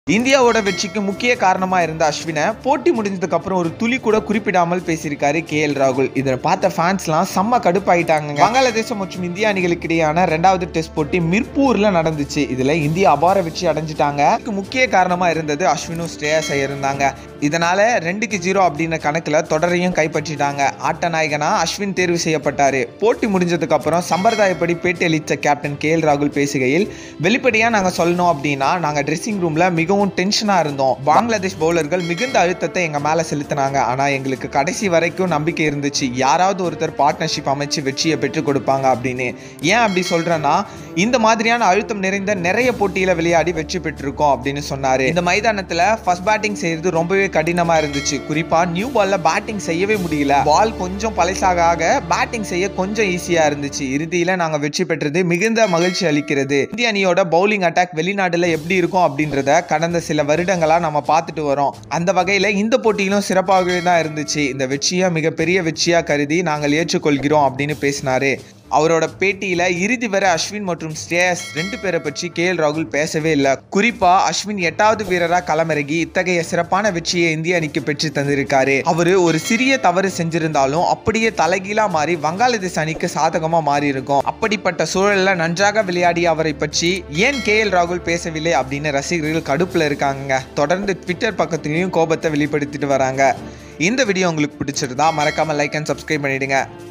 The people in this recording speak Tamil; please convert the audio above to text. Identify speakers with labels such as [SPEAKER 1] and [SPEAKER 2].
[SPEAKER 1] இந்தியாவோட வெற்றிக்கு முக்கிய காரணமா இருந்த அஸ்வினை போட்டி முடிஞ்சதுக்கு அப்புறம் ஒரு துளி கூட குறிப்பிடாமல் பேசியிருக்காரு KL ராகுல். இதை பார்த்த ஃபேன்ஸ்லாம் செம்ம கடுப்பாயிட்டாங்க. வங்காளதேசம் மற்றும் இந்திய அணிகளுக்கு இடையான 2வது டெஸ்ட் போட்டி மிர்பூர்ல நடந்துச்சு. இதுல இந்தியா அபார வெற்றி அடைஞ்சிட்டாங்க. முக்கிய காரணமா இருந்தது அஸ்வினும் ஸ்ரேயஸ் ஐயரும் இருந்தாங்க. இதனால 2-0 அப்படின்ற கணக்குல தொடரையும் கைப்பற்றிட்டாங்க. ஆட்ட நாயகனா அஸ்வின் தேர்வு செய்யப்பட்டாரு. போட்டி முடிஞ்சதுக்கு அப்புறம் சம்பிரதாயப்படி பேட்டி அளித்த கேப்டன் KL ராகுல் பேசுகையில், வெளிப்படையா நாங்க சொல்லணும் அப்படின்னா நாங்க ட்ரெஸ்ஸிங் ரூம்ல மிகவும் டென்ஷனா இருந்தோம். பங்களாதேஷ் பவுலர்கள் மிகுந்த அழுத்தத்தை எங்க மேல செலுத்தினாங்க. ஆனா எங்களுக்கு கடைசி வரைக்கும் நம்பிக்கை இருந்துச்சு, யாராவது ஒருத்தர் பார்ட்னர்ஷிப் அமைச்சு வெற்றியை பெற்றுக் கொடுப்பாங்க அப்படின்னு. ஏன் அப்படி சொல்றேன்னா, இந்த மாதிரியான அழுத்தம் நிறைந்த நிறைய போட்டியில விளையாடி வெற்றி பெற்றிருக்கோம் அப்படின்னு சொன்னாரு. இந்த மைதானத்துல ஃபர்ஸ்ட் பேட்டிங் செய்யறது ரொம்பவே கடினமா இருந்துச்சு. குறிப்பா நியூ பால்ல பேட்டிங் செய்யவே முடியல. பால் கொஞ்சம் பழசாக பேட்டிங் செய்ய கொஞ்சம் ஈஸியா இருந்துச்சு. இறுதியில நாங்க வெற்றி பெற்றது மிகுந்த மகிழ்ச்சி அளிக்கிறது. இந்திய அணியோட பவுலிங் அட்டாக் வெளிநாடுல எப்படி இருக்கும் அப்படின்றத கடந்த சில வருடங்களா நம்ம பார்த்துட்டு வரோம். அந்த வகையில இந்த போட்டியிலும் சிறப்பாகவே தான் இருந்துச்சு. இந்த வெற்றியை மிகப்பெரிய வெற்றியா கருதி நாங்கள் ஏற்றுக்கொள்கிறோம் அப்படின்னு பேசினாரு. அவரோட பேட்டியில இறுதி வரை அஸ்வின் மற்றும் ஸ்ரேயஸ் 2 பேரை பற்றி KL ராகுல் பேசவே இல்லை. குறிப்பா அஸ்வின் 8வது வீரரா களமிறங்கி இத்தகைய சிறப்பான வெற்றியை இந்திய அணிக்கு பெற்று தந்திருக்காரு. அவரு ஒரு சிறிய தவறு செஞ்சிருந்தாலும் அப்படியே தலைகீழா மாறி வங்காளதேச அணிக்கு சாதகமா மாறி இருக்கும். அப்படிப்பட்ட சூழல்ல நன்றாக விளையாடி அவரை பற்றி ஏன் KL ராகுல் பேசவில்லை அப்படின்னு ரசிகர்கள் கடுப்புல இருக்காங்க. தொடர்ந்து ட்விட்டர் பக்கத்திலையும் கோபத்தை வெளிப்படுத்திட்டு வராங்க. இந்த வீடியோ உங்களுக்கு பிடிச்சிருந்தா மறக்காம லைக் அண்ட் சப்ஸ்கிரைப் பண்ணிடுங்க.